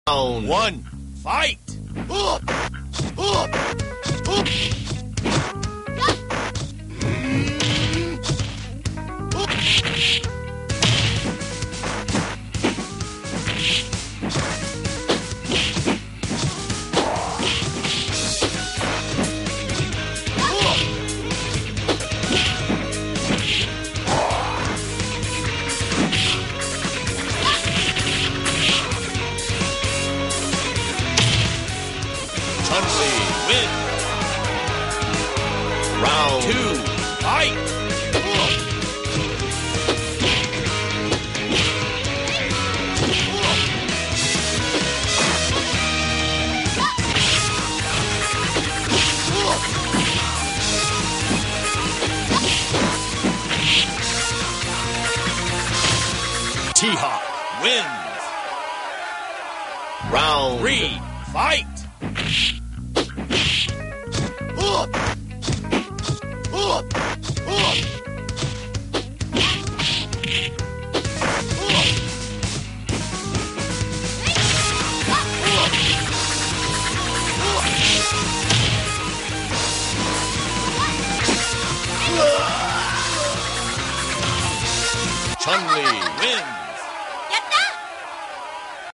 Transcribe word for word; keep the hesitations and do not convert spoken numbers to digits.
Round one, fight! Chun-Li wins. Round two, fight! T-Hawk wins. Round three, fight! Chun-Li wins.